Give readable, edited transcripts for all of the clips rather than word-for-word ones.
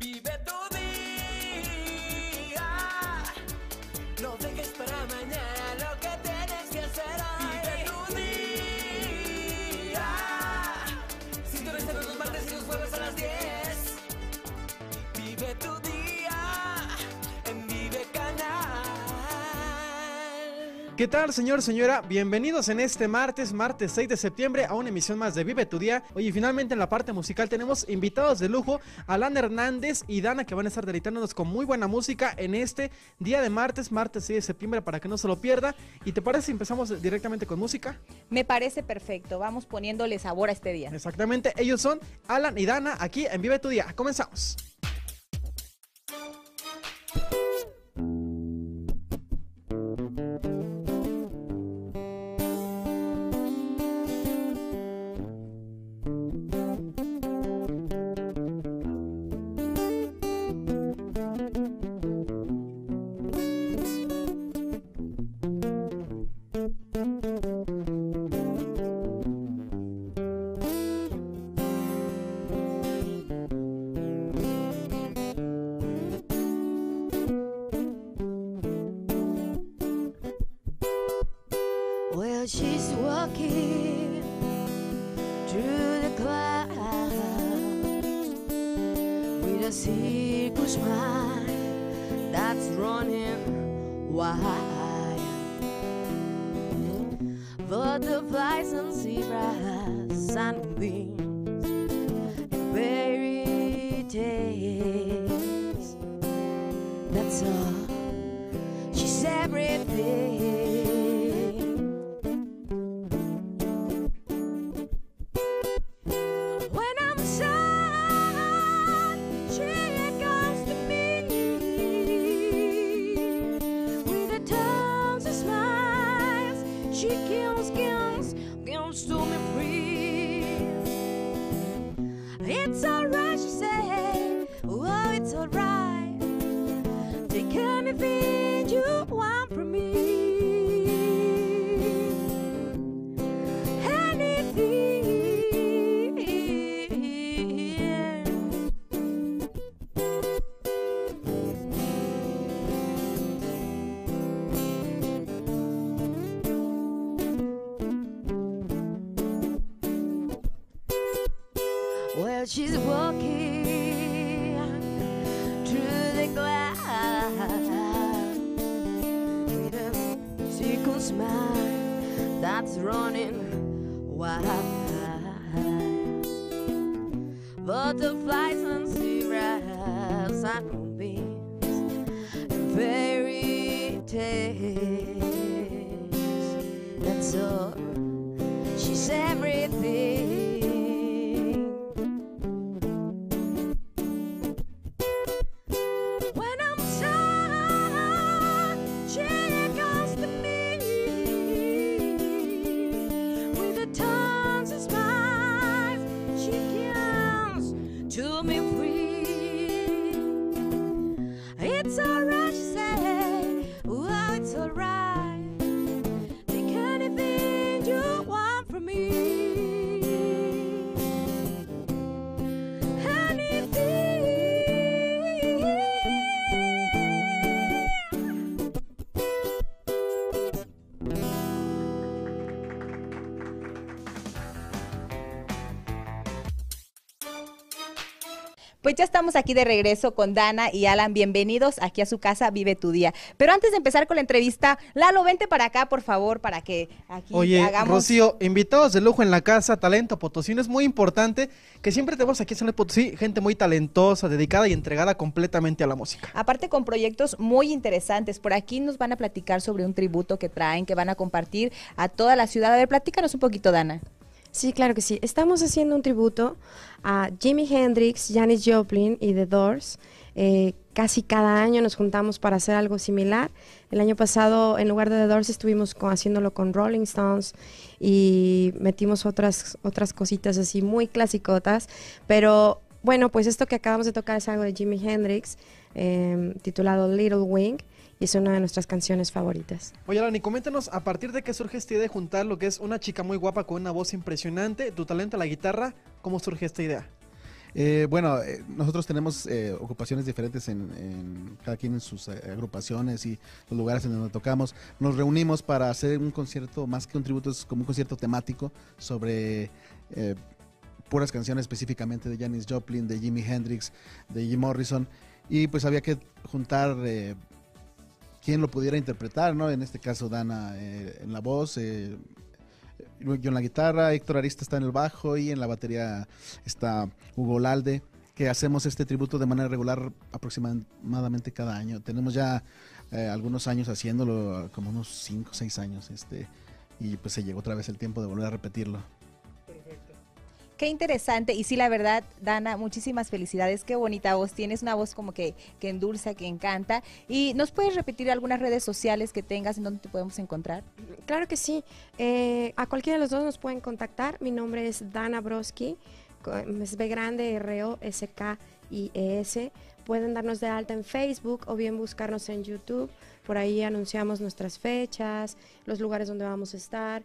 Vive tu día. No dejes para mañana lo que tienes que hacer hoy. Vive tu día. Sintoniza los martes y los jueves a las 10. Vive tu día en Vive Canal. ¿Qué tal, señor, señora? Bienvenidos en este martes 6 de septiembre a una emisión más de Vive tu Día. Oye, finalmente en la parte musical tenemos invitados de lujo, Alan Hernández y Dana, que van a estar deleitándonos con muy buena música en este día de martes 6 de septiembre, para que no se lo pierda. ¿Y te parece si empezamos directamente con música? Me parece perfecto, vamos poniéndole sabor a este día. Exactamente, ellos son Alan y Dana aquí en Vive tu Día. Comenzamos. Well, she's walking through the clouds with a circus smile that's running wild. Butterflies and zebras and wings and fairy tales. That's all. She's everything. It's alright, she said. Oh, it's alright. Take anything you want from me. Anything. Well, she's walking through the glass with a circle smile that's running wild. Butterflies and zebras and moonbeams and fairy tales. That's all. She's everything. It's alright, she said. Oh, it's alright. Take anything you want from me. Anything. Pues ya estamos aquí de regreso con Dana y Alan. Bienvenidos aquí a su casa Vive tu Día. Pero antes de empezar con la entrevista, Lalo, vente para acá, por favor, para que aquí hagamos... Rocío, invitados de lujo en la casa, talento potosino. Es muy importante que siempre tenemos aquí en San Luis Potosí gente muy talentosa, dedicada y entregada completamente a la música. Aparte con proyectos muy interesantes. Por aquí nos van a platicar sobre un tributo que traen, que van a compartir a toda la ciudad. A ver, platícanos un poquito, Dana. Sí, claro que sí. Estamos haciendo un tributo a Jimi Hendrix, Janis Joplin y The Doors. Casi cada año nos juntamos para hacer algo similar. El año pasado, en lugar de The Doors, estuvimos haciéndolo con Rolling Stones y metimos otras cositas así muy clasicotas. Pero bueno, pues esto que acabamos de tocar es algo de Jimi Hendrix, titulado Little Wing. Y es una de nuestras canciones favoritas. Oye, Alani, coméntanos, ¿a partir de qué surge esta idea de juntar lo que es una chica muy guapa con una voz impresionante, tu talento a la guitarra? ¿Cómo surge esta idea? Bueno, nosotros tenemos ocupaciones diferentes cada quien en sus agrupaciones y los lugares en donde tocamos. Nos reunimos para hacer un concierto, más que un tributo, es como un concierto temático sobre puras canciones específicamente de Janis Joplin, de Jimi Hendrix, de Jim Morrison, y pues había que juntar quien lo pudiera interpretar, ¿no? En este caso Dana en la voz, yo en la guitarra, Héctor Arista está en el bajo y en la batería está Hugo Lalde, que hacemos este tributo de manera regular aproximadamente cada año. Tenemos ya algunos años haciéndolo, como unos 5 o 6 años, y pues se llegó otra vez el tiempo de volver a repetirlo. Qué interesante, y sí, la verdad, Dana, muchísimas felicidades, qué bonita voz, tienes una voz como que endulza, que encanta. ¿Y nos puedes repetir algunas redes sociales que tengas en donde te podemos encontrar? Claro que sí. A cualquiera de los dos nos pueden contactar. Mi nombre es Dana Broski, es B grande, R-O-S-K-I-E-S. Pueden darnos de alta en Facebook o bien buscarnos en YouTube. Por ahí anunciamos nuestras fechas, los lugares donde vamos a estar.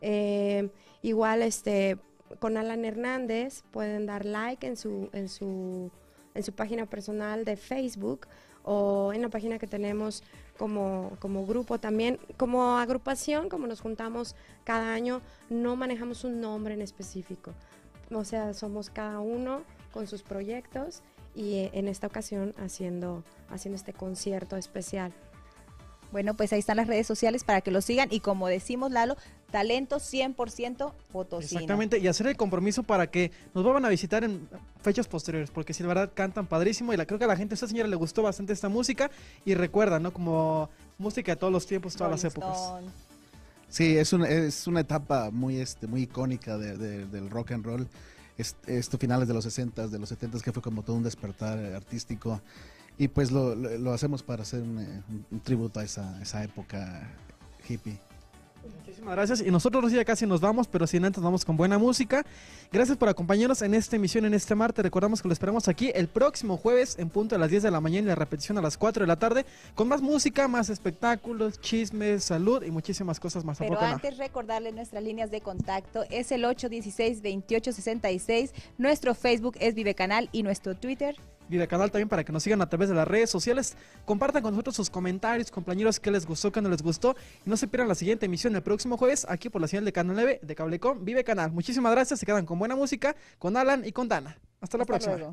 Igual, con Alan Hernández pueden dar like en su página personal de Facebook o en la página que tenemos como grupo también. Como agrupación, como nos juntamos cada año, no manejamos un nombre en específico. O sea, somos cada uno con sus proyectos y en esta ocasión haciendo este concierto especial. Bueno, pues ahí están las redes sociales para que lo sigan y como decimos, Lalo, talento 100% potosino. Exactamente, y hacer el compromiso para que nos vuelvan a visitar en fechas posteriores, porque si la verdad cantan padrísimo y creo que a la gente, a esta señora le gustó bastante esta música y recuerda, ¿no? Como música de todos los tiempos, todas las épocas. Sí, es una etapa muy icónica del rock and roll. Esto finales de los 60s, de los 70s, que fue como todo un despertar artístico. Y pues lo hacemos para hacer un tributo a esa época hippie. Muchísimas gracias. Y nosotros ya casi nos vamos, pero sin antes vamos con buena música. Gracias por acompañarnos en esta emisión, en este martes. Recordamos que lo esperamos aquí el próximo jueves en punto a las 10 de la mañana y la repetición a las 4 de la tarde con más música, más espectáculos, chismes, salud y muchísimas cosas más. Pero antes recordarles nuestras líneas de contacto. Es el 816-2866. Nuestro Facebook es Vive Canal y nuestro Twitter Vive Canal también, para que nos sigan a través de las redes sociales. Compartan con nosotros sus comentarios, compañeros, qué les gustó, qué no les gustó. Y no se pierdan la siguiente emisión el próximo jueves aquí por la señal de Canal 9 de Cablecom Vive Canal. Muchísimas gracias, se quedan con buena música, con Alan y con Dana. Hasta la próxima. Luego.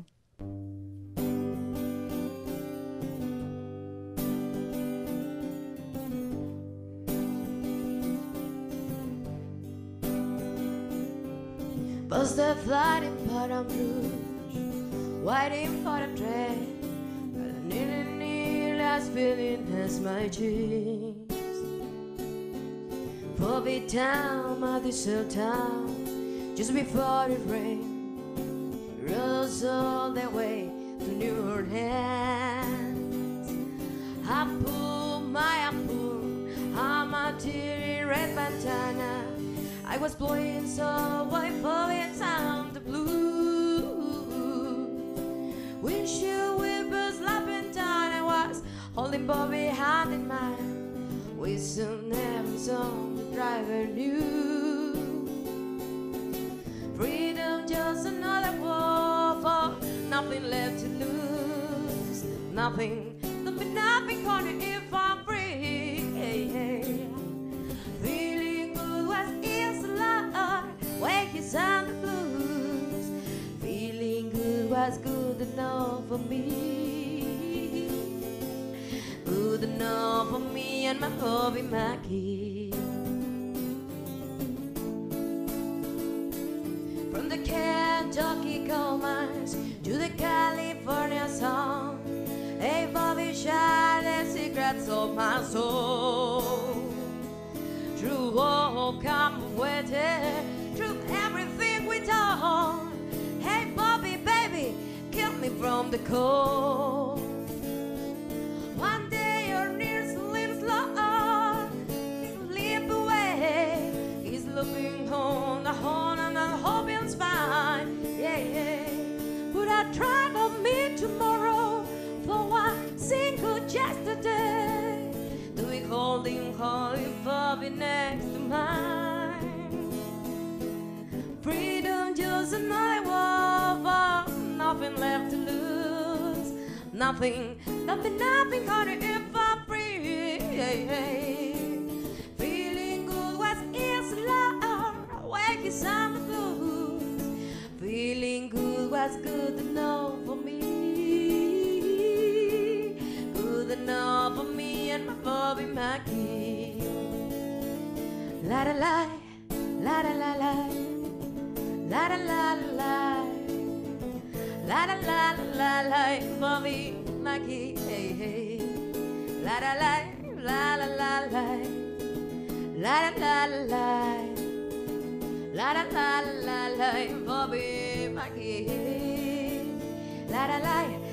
Was the flight in Baton Rouge, waiting for the train, nearly as feeling as my dreams. Bobby town, my desert town, just before it rained, rose all the way to New Orleans. I pulled my teary red bandana. I was blowing so white, falling down the blue. Windshield whippers lapping down, I was holding Bobby hand in mine. We soon never saw the driver knew. Freedom, just another war for nothing left to lose. Nothing gonna if I'm free. Feeling good was is love, waking on the blues. Feeling good was good enough for me. Good enough for me and my Bobby Mackey. From the Kentucky coal mines to the California sun, hey Bobby, shine the secrets of my soul. Through all come waiting, through everything we done. Hey Bobby, baby, keep me from the cold. One day your near slims Lord slip away. He's looking on the horn and I hope it's fine. Yeah, yeah. Would I try to meet tomorrow for one single yesterday? Do we hold him Bobby next to mine? Freedom just another war for nothing left to lose. Nothing, nothing, nothing, honey, if I'm free. Feeling good was easy, love. Waking summer blues. Feeling good was good enough for me. Good enough for me and my Bobby Mackie. La da la, la da la la, la da la la, la da la la la, Bobby Mackie, hey hey. La da la, la la la la, la da la la, la da la la la, Bobby Mackie, la da la.